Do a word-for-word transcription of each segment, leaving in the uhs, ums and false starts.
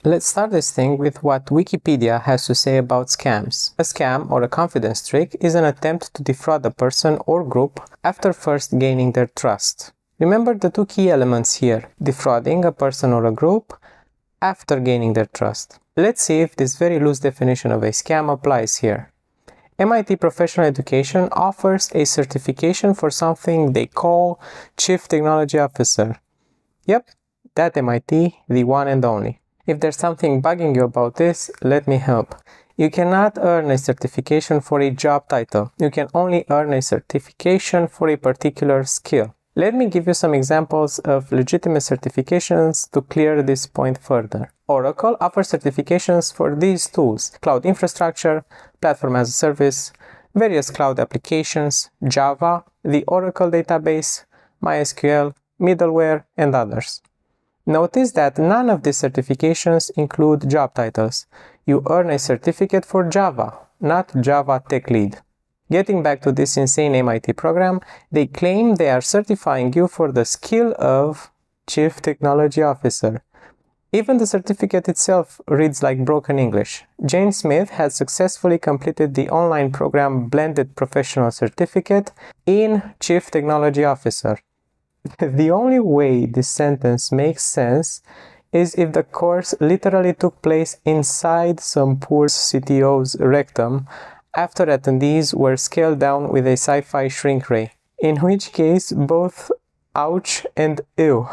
Let's start this thing with what Wikipedia has to say about scams. A scam, or a confidence trick, is an attempt to defraud a person or group after first gaining their trust. Remember the two key elements here: defrauding a person or a group after gaining their trust. Let's see if this very loose definition of a scam applies here. M I T Professional Education offers a certification for something they call Chief Technology Officer. Yep, that M I T, the one and only. If there's something bugging you about this, let me help. You cannot earn a certification for a job title. You can only earn a certification for a particular skill. Let me give you some examples of legitimate certifications to clear this point further. Oracle offers certifications for these tools: cloud infrastructure, platform as a service, various cloud applications, Java, the Oracle database, MySQL, middleware, and others. Notice that none of these certifications include job titles. You earn a certificate for Java, not Java Tech Lead. Getting back to this insane M I T program, they claim they are certifying you for the skill of Chief Technology Officer. Even the certificate itself reads like broken English. Jane Smith has successfully completed the online program Blended Professional Certificate in Chief Technology Officer. The only way this sentence makes sense is if the course literally took place inside some poor C T O's rectum after attendees were scaled down with a sci-fi shrink ray. In which case, both ouch and ew.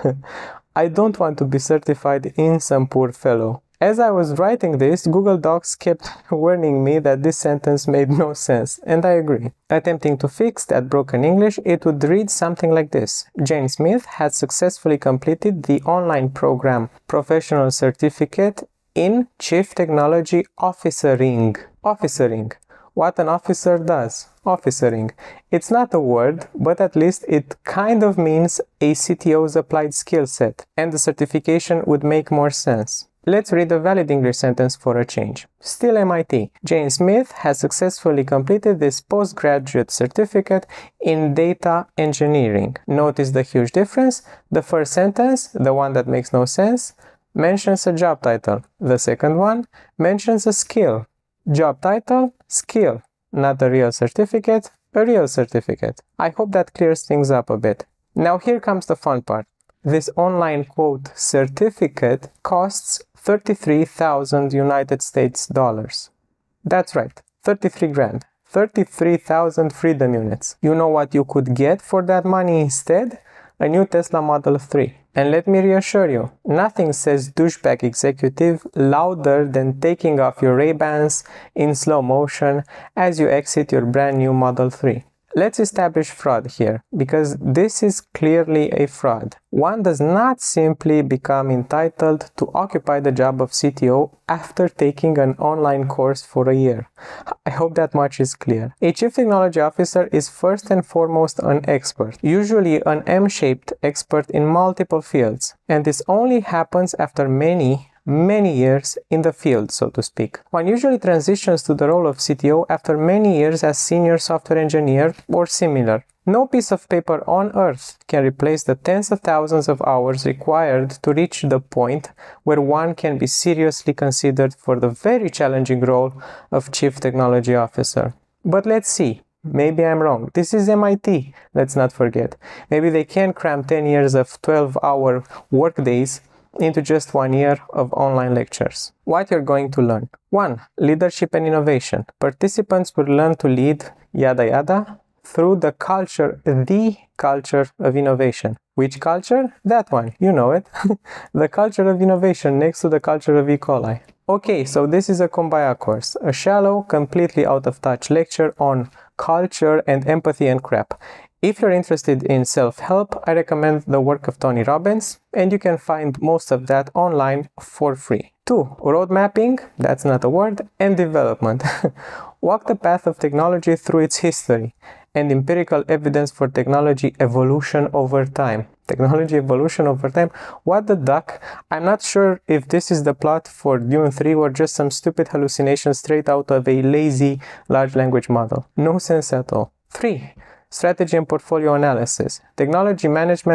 I don't want to be certified in some poor fellow. As I was writing this, Google Docs kept warning me that this sentence made no sense, and I agree. Attempting to fix that broken English, it would read something like this. Jane Smith has successfully completed the online program Professional Certificate in Chief Technology Officering. Officering. What an officer does. Officering. It's not a word, but at least it kind of means a C T O's applied skill set, and the certification would make more sense. Let's read a valid English sentence for a change. Still M I T. Jane Smith has successfully completed this postgraduate certificate in data engineering. Notice the huge difference. The first sentence, the one that makes no sense, mentions a job title. The second one mentions a skill. Job title, skill. Not a real certificate, a real certificate. I hope that clears things up a bit. Now here comes the fun part. This online quote certificate costs thirty-three thousand United States dollars. That's right, thirty-three grand. thirty-three thousand freedom units. You know what you could get for that money instead? A new Tesla Model three. And let me reassure you, nothing says douchebag executive louder than taking off your Ray-Bans in slow motion as you exit your brand new Model three. Let's establish fraud here, because this is clearly a fraud. One does not simply become entitled to occupy the job of C T O after taking an online course for a year. I hope that much is clear. A Chief Technology Officer is first and foremost an expert, usually an M-shaped expert in multiple fields, and this only happens after many many years in the field, so to speak. One usually transitions to the role of C T O after many years as senior software engineer or similar. No piece of paper on earth can replace the tens of thousands of hours required to reach the point where one can be seriously considered for the very challenging role of Chief Technology Officer. But let's see. Maybe I'm wrong. This is M I T, let's not forget. Maybe they can cram ten years of twelve hour workdays into just one year of online lectures. What you're going to learn. one. Leadership and innovation. Participants will learn to lead, yada yada, through the culture, the culture of innovation. Which culture? That one, you know it. The culture of innovation next to the culture of E. coli. Okay, so this is a Kumbaya course, a shallow, completely out of touch lecture on culture and empathy and crap. If you're interested in self-help, I recommend the work of Tony Robbins, and you can find most of that online for free. two. Road mapping, that's not a word, and development. Walk the path of technology through its history, and empirical evidence for technology evolution over time. Technology evolution over time? What the duck? I'm not sure if this is the plot for Dune three or just some stupid hallucination straight out of a lazy large language model. No sense at all. three. Strategy and portfolio analysis. Technology management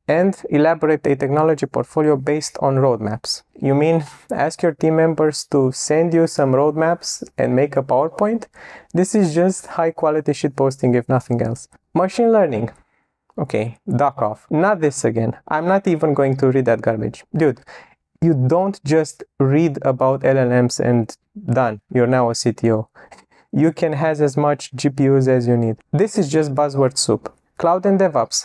And elaborate a technology portfolio based on roadmaps. You mean ask your team members to send you some roadmaps and make a PowerPoint? This is just high quality shitposting if nothing else. Machine learning. Okay, duck off. Not this again. I'm not even going to read that garbage. Dude, you don't just read about L L Ms and done. You're now a C T O. You can have as much G P Us as you need. This is just buzzword soup. Cloud and DevOps.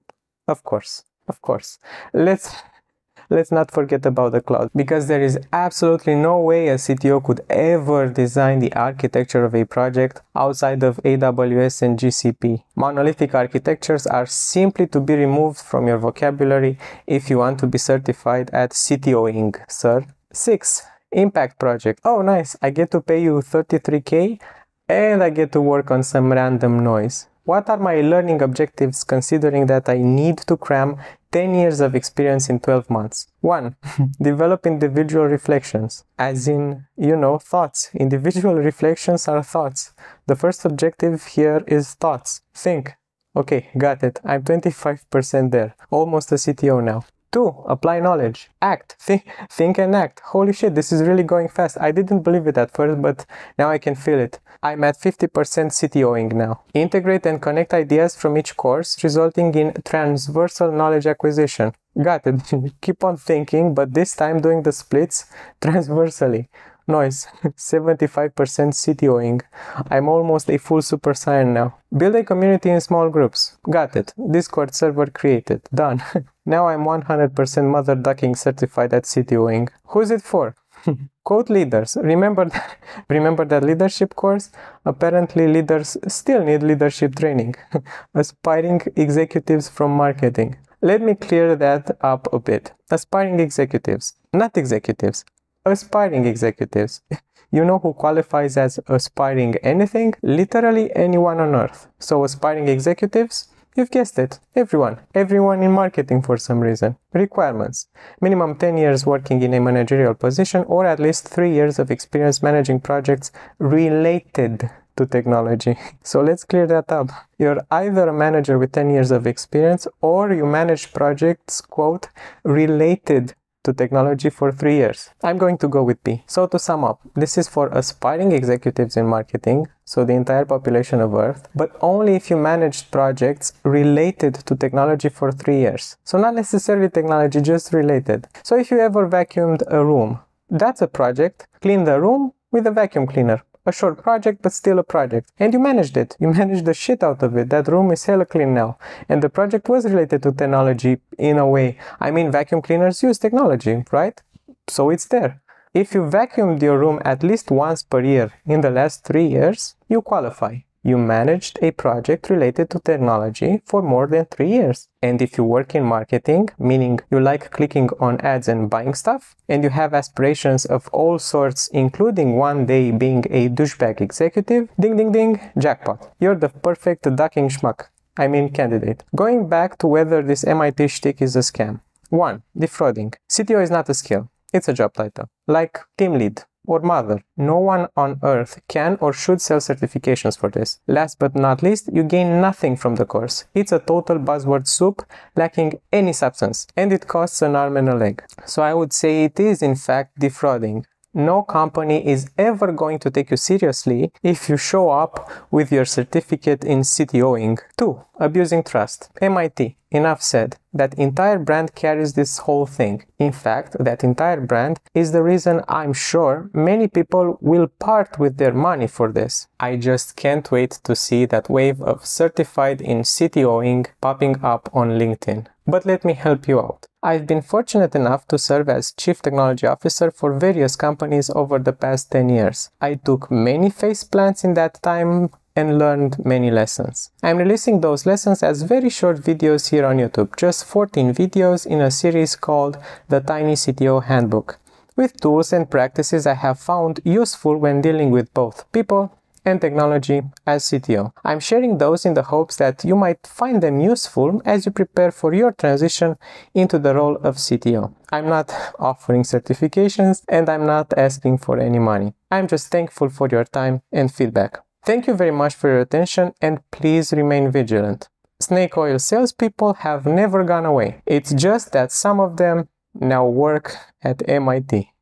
Of course, of course. Let's let's not forget about the cloud, because there is absolutely no way a C T O could ever design the architecture of a project outside of A W S and G C P. Monolithic architectures are simply to be removed from your vocabulary if you want to be certified at CTOing, sir. Six. Impact project. Oh, nice. I get to pay you thirty-three K and I get to work on some random noise. What are my learning objectives considering that I need to cram ten years of experience in twelve months? one. Develop individual reflections. As in, you know, thoughts. Individual reflections are thoughts. The first objective here is thoughts. Think. Okay, got it. I'm twenty-five percent there. Almost a C T O now. two. Apply knowledge. Act. Think, think and act. Holy shit, this is really going fast. I didn't believe it at first, but now I can feel it. I'm at fifty percent CTOing now. Integrate and connect ideas from each course, resulting in transversal knowledge acquisition. Got it. Keep on thinking, but this time doing the splits transversally. Noise. seventy-five percent CTOing. I'm almost a full super saiyan now. Build a community in small groups. Got it. Discord server created. Done. Now I'm one hundred percent mother ducking certified at CTOing. Who's it for? Quote leaders. Remember, th remember that leadership course? Apparently leaders still need leadership training. Aspiring executives from marketing. Let me clear that up a bit. Aspiring executives. Not executives. Aspiring executives. You know who qualifies as aspiring anything? Literally anyone on earth. So aspiring executives? You've guessed it. Everyone. Everyone in marketing for some reason. Requirements. Minimum ten years working in a managerial position or at least three years of experience managing projects related to technology. So let's clear that up. You're either a manager with ten years of experience or you manage projects, quote, related to technology for three years. I'm going to go with B. So to sum up, this is for aspiring executives in marketing, so the entire population of Earth, but only if you managed projects related to technology for three years. So not necessarily technology, just related. So if you ever vacuumed a room, that's a project. Clean the room with a vacuum cleaner. A short project, but still a project. And you managed it. You managed the shit out of it. That room is hella clean now. And the project was related to technology in a way. I mean, vacuum cleaners use technology, right? So it's there. If you vacuumed your room at least once per year in the last three years, you qualify. You managed a project related to technology for more than three years. And if you work in marketing, meaning you like clicking on ads and buying stuff, and you have aspirations of all sorts, including one day being a douchebag executive, ding ding ding, jackpot. You're the perfect ducking schmuck. I mean candidate. Going back to whether this M I T shtick is a scam. one. Defrauding. C T O is not a skill. It's a job title. Like team lead or mother. No one on earth can or should sell certifications for this. Last but not least, you gain nothing from the course. It's a total buzzword soup, lacking any substance, and it costs an arm and a leg. So I would say it is in fact defrauding. No company is ever going to take you seriously if you show up with your certificate in CTOing. two. Abusing trust. M I T. Enough said. That entire brand carries this whole thing. In fact, that entire brand is the reason I'm sure many people will part with their money for this. I just can't wait to see that wave of certified in CTOing popping up on LinkedIn. But let me help you out. I've been fortunate enough to serve as Chief Technology Officer for various companies over the past ten years. I took many face plants in that time and learned many lessons. I'm releasing those lessons as very short videos here on YouTube, just fourteen videos in a series called The Tiny C T O Handbook, with tools and practices I have found useful when dealing with both people and technology as C T O. I'm sharing those in the hopes that you might find them useful as you prepare for your transition into the role of C T O. I'm not offering certifications and I'm not asking for any money. I'm just thankful for your time and feedback. Thank you very much for your attention and please remain vigilant. Snake oil salespeople have never gone away. It's just that some of them now work at M I T.